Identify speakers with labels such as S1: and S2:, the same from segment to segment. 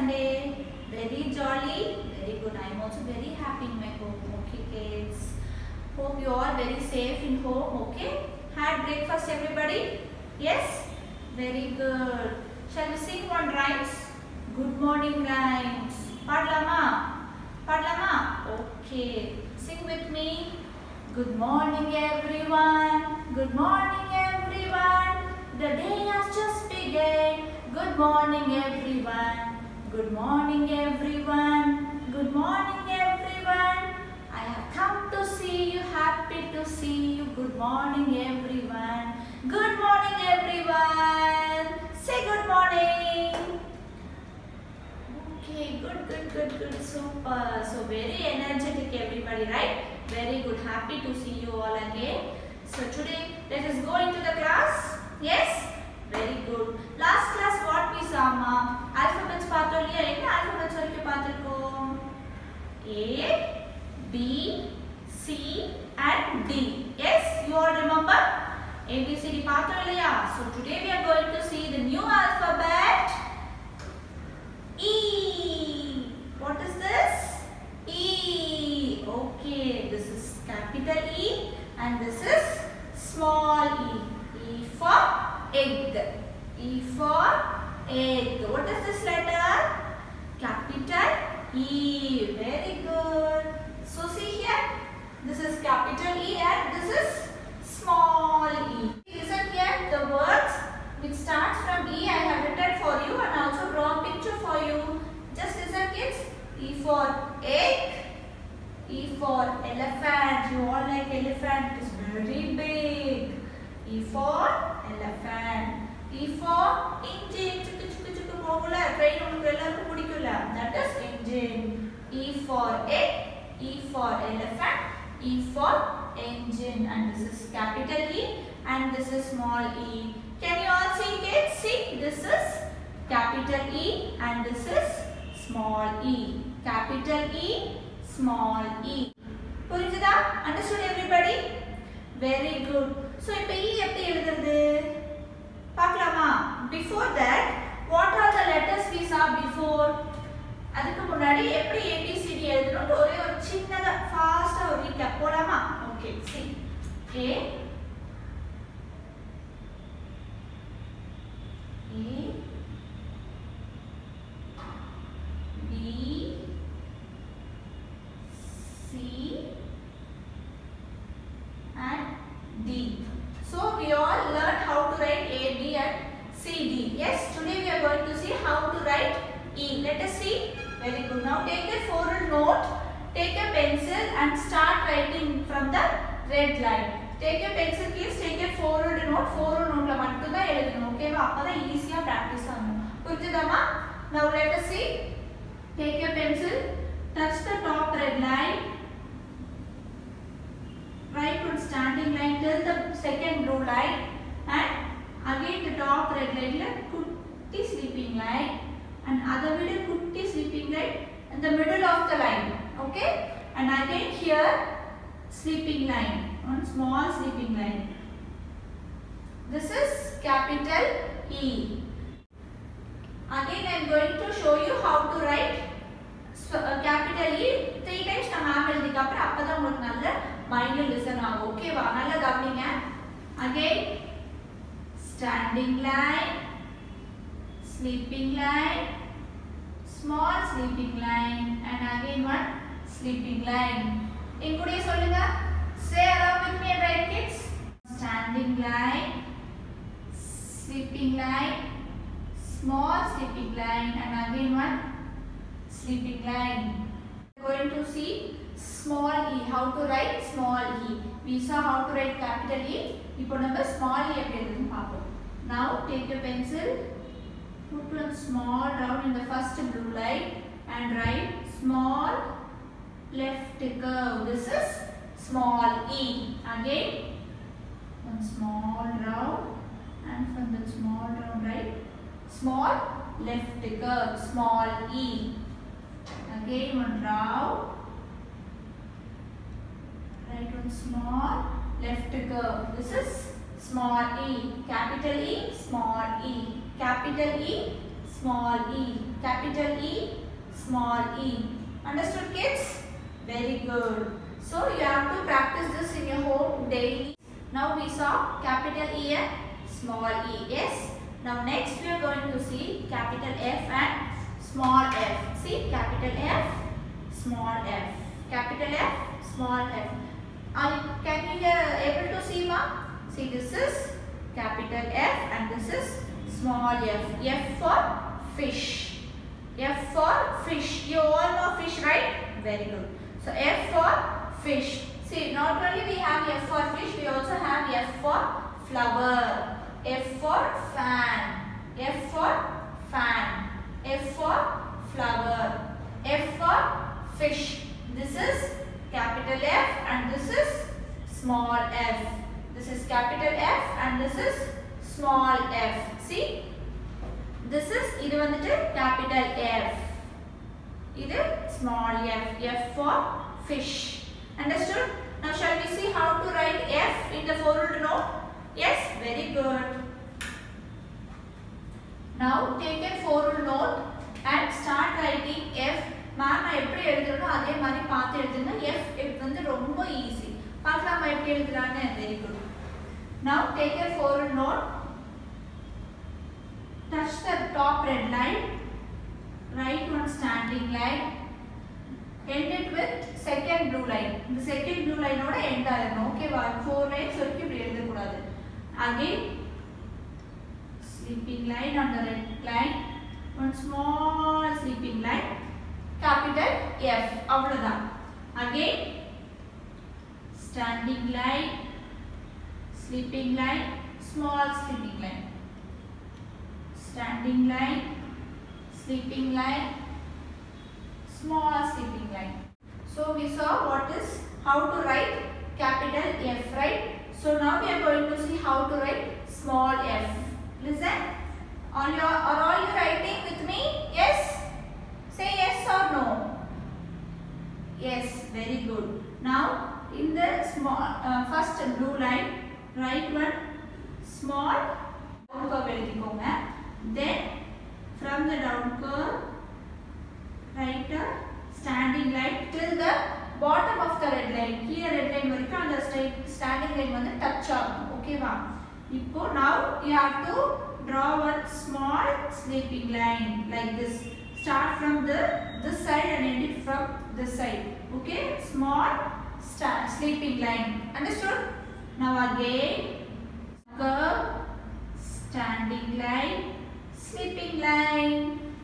S1: Sunday? Very jolly? Very good. I am also very happy in my home. Okay, kids. Hope you are very safe in home. Okay. Had breakfast, everybody? Yes? Very good. Shall we sing one rhymes? Good morning rhymes. Padlama? Padlama? Okay. Sing with me. Good morning, everyone. Good morning, everyone. The day has just begun. Good morning, everyone. Good morning, everyone. Good morning, everyone. I have come to see you, happy to see you. Good morning, everyone. Good morning, everyone. Say good morning. Okay, good. Super. So very energetic, everybody, right? Very good. Happy to see you all again. So today, let us go into the class. Yes? Very good. Last class what we saw, ma? Alphabets பார்த்தோம் இல்லையா? என்ன alphabets வரைக்கும் பார்த்திருக்கோம்? A, B, C and D. Yes, you all remember? A, B, C, D பார்த்தோம் இல்லையா? So today we are going to see the new alphabet E. What is this? E. Okay, this is capital E and this is small e. E for egg. E for egg. What is this letter? Capital E. Very good. So see here. This is capital E and this is small e. Listen here. The words which starts from E I have written for you and also draw a picture for you. Just listen, kids. E for egg. E for elephant. You all like elephant. It is very big. E for elephant. E for engine. Chukku pogula. Train ungalku ellarkum pidikula. That is engine. E for egg. E for elephant. E for engine. And this is capital E and this is small e. Can you all see, kids? See, this is capital E and this is small e. Capital E, small e. புரிஞ்சுதா? Understood everybody? Very good. So இப்போ E எப்படி எழுதுறது? பார்க்கலாமா? Before that, what are the letters we saw before? அதுக்கு முன்னாடி எப்படி ABCD எழுதணும்னு ஒரே ஒரு சின்னதா ஃபாஸ்டா ஒரு ரீகேப் போலாமா? Okay, see. A B C and D. So we all learned how to write A, B and C, D. Yes, today we are going to see how to write E. Let us see. Very good. Now take a foreign note, take a pencil and start writing from the red line. Take a pencil, please. Take a foreign note. Foreign note la mattum da eludum. Okay va? Appada easy ah practice aanum. Puriyudama? Now let us see. Take a pencil, touch the top red line. Right one standing line till the second blue line and again the top red line la kutti sleeping line and other middle kutti sleeping line in the middle of the line. Okay? And again here sleeping line, one small sleeping line. This is capital E. Again I am going to show you how to write capital E 3 times na ma'am எழுதிக்க அப்புறம் அப்பதான் உங்களுக்கு நல்ல மைண்ட்ல listen ஆகும். ஓகேவா? நல்லா கவனிங்க. Again standing line, sleeping line, small sleeping line and again one sleeping line. இங்கூடியே சொல்லுங்க. Say along with me and write, kids. Standing line, sleeping line, small sleeping line and again one sleeping line. We are going to see small e. How to write small e. We saw how to write capital E. இப்போ நம்ம small e எப்படி எழுதுன்னு பார்ப்போம். Now take a pencil, put one small round in the first blue line and write small left curve. This is small e. Again one small round and from the small round write small left curve, small e. Again one round, write one small left curve. This is small e. Capital E, small e. Capital E, small e. capital E, small e. Understood, kids? Very good. So you have to practice this in your home daily. Now we saw capital E and small e. Yes. Now next we are going to see capital F and small f. See, capital F, small f. Capital F, small f. Can you able to see, ma? See, this is capital F and this is small f. F for fish. F for fish. You all know fish, right? Very good. So F for fish. See, not only we have F for fish, we also have F for flower. F for fan. F for fan. F for flower. F for fish. This is capital F and this is small f. This is capital F and this is small f. See, this is idu vandu capital F. Idu small f. F for fish. Understood? Now shall we see how to write F in the four-ruled note? Yes, very good. Now take a four-ruled note and start writing F. Ma'am, I எப்படி எழுதுறனோ அதே மாதிரி பார்த்து எழுதுங்க. F வந்து ரொம்ப easy. பார்க்கலாமா எப்படி எழுதுறானே? Very good. Now take a four-ruled note. Touch the top red line. Write one standing line. End it with second blue line. The second blue line oda end ஆயிரணும். ஓகேவா? 4 lines வரைக்கும் இப்படி எழுத கூடாது. Again sleeping line on the red line. One small sleeping line. Capital F. அவ்வளவுதான். Again standing line, sleeping line, small sleeping line. Standing line, sleeping line, small sleeping line. So we saw what is how to write capital F, right? So now we are going to see how to write small f. Listen. Are all you writing with me? Yes? Say yes or no. Yes, very good. Now in the small first blue line, write one small down curve எழுதிக்கோங்க. Then from the down curve, write a standing line till the bottom of the red line. Here red line வரைக்கும் அந்த standing line வந்து touch ஆகும். ஓகேவா? இப்போ now you have to draw one small sleeping line like this. Start from this side and end it from this side. Okay? Small sleeping line. Understood? Now again curve, standing line, sleeping line,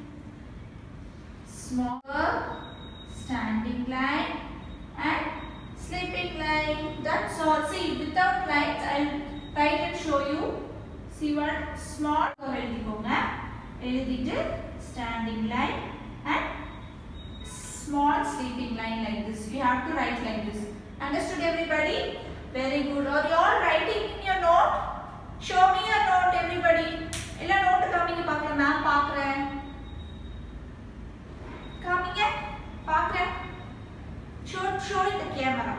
S1: small curve, standing line and sleeping line. That's all. See, without lines I'll write and show you. See, one small curve எழுதிக்கோங்க. எழுதிட்டு standing line and small sleeping line like this. You have to write like this. Understood, everybody? Very good. Are you all writing in your note? Show me your note, everybody. ella note காமிங்க பார்க்கலாம். நான் பார்க்கறேன். காமிங்க பார்க்கறேன். Show it the camera.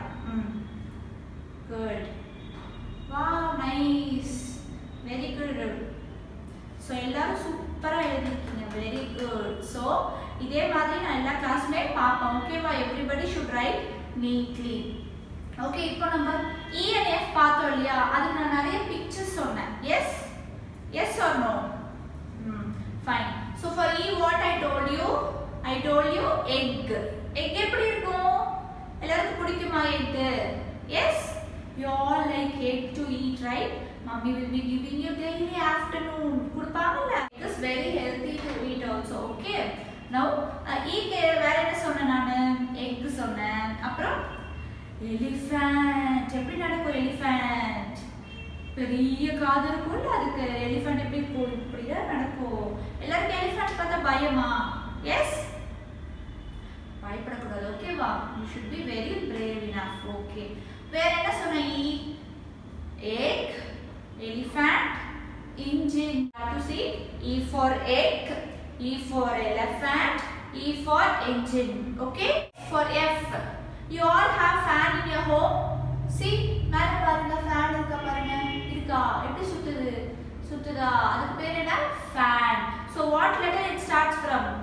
S1: Good. Wow, nice. Very good. So எல்லாரும் சூப்பரா எழுதிருக்கீங்க. Very good. So இதே மாதிரி நான் எல்லா கிளாஸ்மே பாப்பேன். ஓகேவா? Everybody should write neatly. Okay, இப்போ நம்ம E and F பார்த்தோம் இல்லையா? அதுக்கு நான் நிறைய pictures சொன்னேன். Yes? Yes or no? Fine. So for E what I told you? I told you egg. Egg எப்படி இருக்கும்? எல்லாருக்கும் பிடிக்குமா egg? Yes? You all like egg to eat, right? Mommy will be giving you daily afternoon. கொடுப்பாங்கல்ல? It is very healthy to eat also. Okay? Now E வேற என்ன சொன்னேன் நான்? Egg சொன்னேன். அப்புறம் elephant. எப்படி நடக்கும் elephant? பெரிய காது இருக்கும்ல, அதுக்கு elephant எப்படி இப்படியா நடக்கும். எல்லாருக்கும் elephant பார்த்தா பயமா? Yes? பயப்படக்கூடாது. ஓகேவா? You should be very brave enough. Okay. வேற என்ன சொன்ன? egg, elephant, engine. You have to see E for egg, E for elephant, E for engine. Okay? For F, you all have fan in your home. See, மேல பாருங்க, fan இருக்கா பாருங்க. இருக்கா? எப்படி சுத்துது? சுத்துதா? அதுக்கு பேர் என்ன? Fan. So what letter it starts from?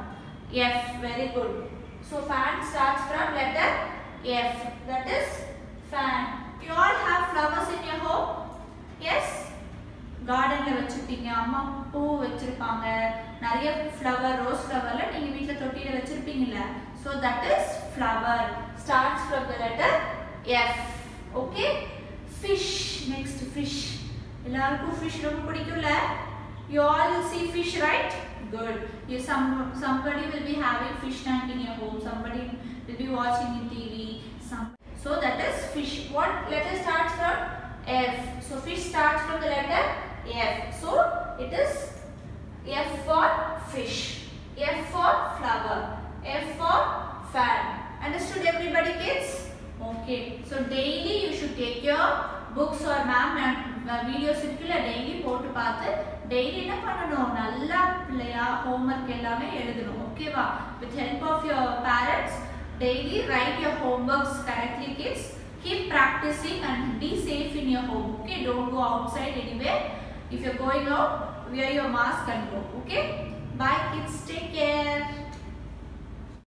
S1: F. Very good. So fan starts from letter F. That is fan. You all have flowers in your home? Yes? Garden la vechirpinga, amma poo vechirupanga, nariya flower, rose flower la neenga veetla thottila vechirpingilla. So that is flower. Starts from the letter F. Okay? Fish. Next, fish. Ellarku fish romba pidikulla. You all will see fish, right? Good. Somebody will be having fish tank in your home. Somebody will be watching in TV. So that is fish. What letter starts from? F. So fish starts from the letter F. So it is F for fish. F for flower. F for fan. Understood everybody, kids? Okay. So daily you should take your books or ma'am and videos daily போட்டு பார்த்து daily என்ன பண்ணனும் நல்லா பிள்ளையா homework எல்லாமே எழுதணும் ஓகேவா with help of your parents daily write your homeworks correctly kids keep practicing and be safe in your home okay don't go outside anywhere if you're going out wear your mask and go okay bye kids take care